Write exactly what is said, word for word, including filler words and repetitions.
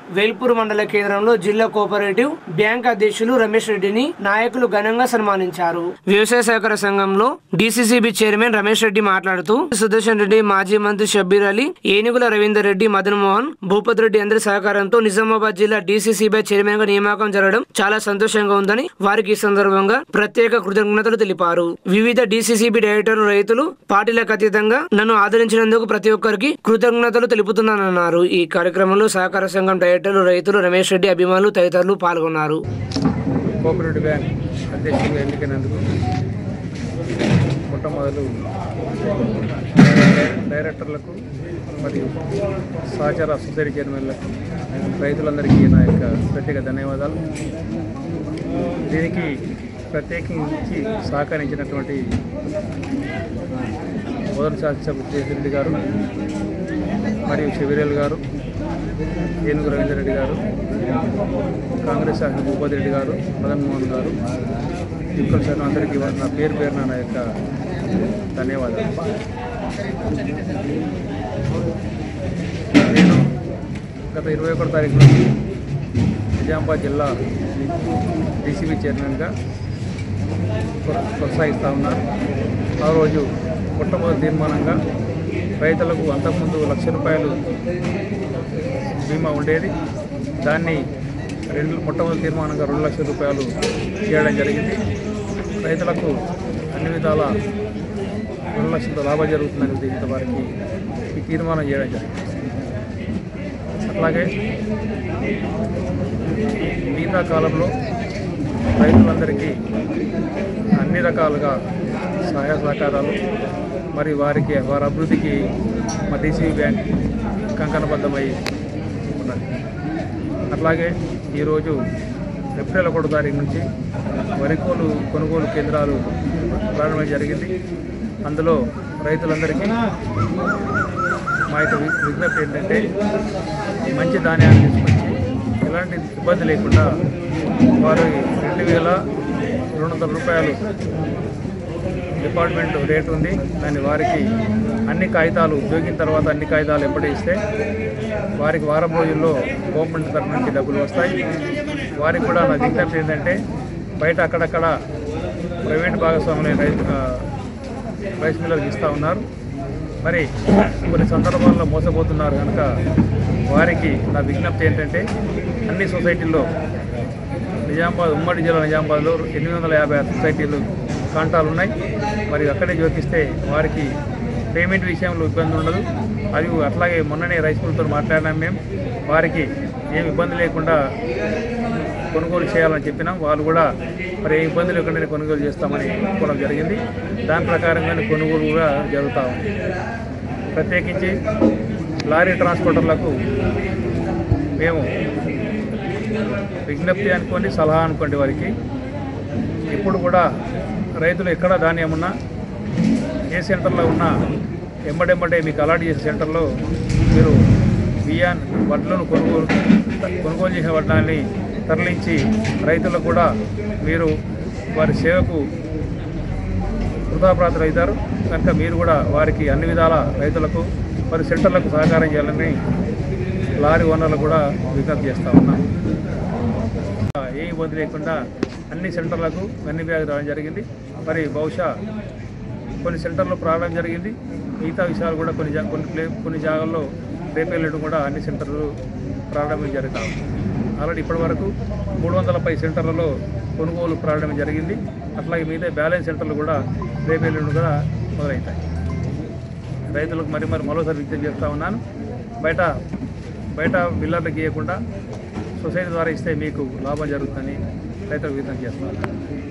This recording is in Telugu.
వేల్పూర్ మండల కేంద్రంలో జిల్లా కోఆపరేటివ్ బ్యాంక్ అధ్యక్షులు రమేష్ రెడ్డిని నాయకులు ఘనంగా సన్మానించారు. వ్యవసాయ సహకార సంఘంలో డీసీసీబీ చైర్మన్ రమేష్ రెడ్డి మాట్లాడుతూ సుదర్శన్ రెడ్డి, మాజీ మంత్రి షబ్బీర్ అలీ, ఏనుగుల రవీందర్ రెడ్డి, మదన్ మోహన్, భూపత్ రెడ్డి అందరి సహకారంతో నిజామాబాద్ జిల్లా డీసీసీబీ చైర్మన్ గా నియామకం జరగడం చాలా సంతోషంగా ఉందని వారికి ఈ సందర్భంగా ప్రత్యేక కృతజ్ఞతలు తెలిపారు. వివిధ డీసీసీబీ డైరెక్టర్లు, రైతులు పార్టీలకు అతీతంగా నన్ను ఆదరించినందుకు ప్రతి ఒక్కరికి కృతజ్ఞతలు తెలుపుతున్నానన్నారు. ఈ కార్యక్రమంలో సహకార సంఘం డైరెక్టర్లు, రైతులు, రమేష్ రెడ్డి అభిమానులు తదితరులు పాల్గొన్నారు. కోఆపరేటివ్ బ్యాంక్ అధ్యక్షులుగా ఎన్నికైనందుకు మొట్టమొదలు డైరెక్టర్లకు మరియు సహచార సొసైటీ చైర్మన్లకు, రైతులందరికీ నా యొక్క ప్రత్యేక ధన్యవాదాలు. దీనికి ప్రత్యేకించి సహకరించినటువంటి మొదటి శాసనసభ్యులు జయరెడ్డి గారు మరియు షబ్బీర్ గారు, ఏనుగు రవీందర్ రెడ్డి గారు, కాంగ్రెస్ శాసన భూపత్ రెడ్డి గారు, మదన్ మోహన్ గారు, యుక్కల శాసనం అందరికీ నా పేరు పేరున నా యొక్క ధన్యవాదాలు. నేను గత ఇరవై ఒకటో తారీఖు నుంచి నిజామాబాద్ జిల్లా డీసీబీ చైర్మన్గా కొనసాగిస్తూ ఉన్నాను. ఆ రోజు మొట్టమొదటి తీర్మానంగా రైతులకు అంతకుముందు లక్ష రూపాయలు బీమా ఉండేది, దాన్ని రెండు మొట్టమొదటి తీర్మానంగా రెండు లక్షల రూపాయలు చేయడం జరిగింది. రైతులకు అన్ని విధాల రెండు లక్షల లాభం జరుగుతుందని ఉద్దేశించిన వారికి ఈ తీర్మానం చేయడం జరిగింది. అట్లాగే మిగతా కాలంలో రైతులందరికీ అన్ని రకాలుగా సహాయ సహకారాలు మరియు వారికి వారి అభివృద్ధికి మా డీసీబీ బ్యాంక్ కంకణబద్ధమై ఉన్నది. అట్లాగే ఈరోజు ఏప్రిల్ ఒకటో తారీఖు నుంచి వరికోలు కొనుగోలు కేంద్రాలు ప్రారంభం జరిగింది. అందులో రైతులందరికీ మా యొక్క విజ్ఞప్తి ఏంటంటే మంచి ధాన్యాన్ని తీసుకొచ్చి ఎలాంటి ఇబ్బంది లేకుండా వారు రెండు వేల రెండు వందల రూపాయలు డిపార్ట్మెంట్ రేటు ఉంది, దాన్ని వారికి అన్ని కాగితాలు ఉద్యోగిన తర్వాత అన్ని కాగితాలు ఎప్పుడు ఇస్తే వారికి వారం రోజుల్లో గవర్నమెంట్ తరఫు నుంచి డబ్బులు వస్తాయి. వారికి కూడా నా విజ్ఞప్తి ఏంటంటే బయట అక్కడక్కడ ప్రైవేట్ భాగస్వాములు రైతు రైస్ మిల్లర్లు ఇస్తూ ఉన్నారు, మరి కొన్ని సందర్భాల్లో మోసపోతున్నారు కనుక వారికి నా విజ్ఞప్తి ఏంటంటే అన్ని సొసైటీల్లో నిజామాబాద్ ఉమ్మడి జిల్లా నిజామాబాద్లో ఎనిమిది వందల యాభై ఆరు సొసైటీలు కాంటాలు ఉన్నాయి. మరి అక్కడే జోకిస్తే వారికి పేమెంట్ విషయంలో ఇబ్బంది ఉండదు. అది అట్లాగే మొన్ననే రైస్ మిల్తో మాట్లాడినాం మేము, వారికి ఏం ఇబ్బంది లేకుండా కొనుగోలు చేయాలని చెప్పినాం. వాళ్ళు కూడా మరి ఏ ఇబ్బంది లేకుండానే కొనుగోలు చేస్తామని ఒప్పుకోవడం జరిగింది. దాని ప్రకారంగానే కొనుగోలు కూడా జరుగుతూ ఉంది. ప్రత్యేకించి లారీ ట్రాన్స్పోర్టర్లకు మేము విజ్ఞప్తి అనుకోండి, సలహా అనుకోండి, వారికి ఇప్పుడు కూడా రైతులు ఎక్కడ ధాన్యం ఉన్నా ఏ సెంటర్లో ఉన్నా ఎంబడెంబడే మీకు అలాట్ చేసే సెంటర్లో మీరు బియ్యాన్ని వడ్లను కొనుగోలు కొనుగోలు చేసిన వడ్లని తరలించి రైతులకు కూడా మీరు వారి సేవకు కృతజ్ఞతలు అవుతారు కనుక మీరు కూడా వారికి అన్ని విధాల రైతులకు వారి సెంటర్లకు సహకారం చేయాలని లారీ ఓనర్లు కూడా విజ్ఞప్తి చేస్తూ ఉన్నాం. ఏ ఇబ్బంది లేకుండా అన్ని సెంటర్లకు అన్ని బ్యాగ్ రావడం జరిగింది. మరి బహుశా కొన్ని సెంటర్లో ప్రారంభం జరిగింది, మిగతా విషయాలు కూడా కొన్ని కొన్ని ప్లే కొన్ని జాగాల్లో రేపెళ్ళడం కూడా అన్ని సెంటర్లు ప్రారంభం జరుగుతాయి. ఆల్రెడీ ఇప్పటి వరకు మూడు వందల పై సెంటర్లలో కొనుగోలు ప్రారంభం జరిగింది. అట్లాగే మిగతా బ్యాలెన్స్ సెంటర్లు కూడా రేపెళ్ళడం కూడా మొదలవుతాయి. రైతులకు మరి మరి మరోసారి విజ్ఞప్తి చేస్తూ ఉన్నాను, బయట బయట బిల్లర్లకు ఇవ్వకుండా సొసైటీ ద్వారా ఇస్తే మీకు లాభం జరుగుతుందని రైతులకు విజ్ఞప్తి చేస్తున్నాను.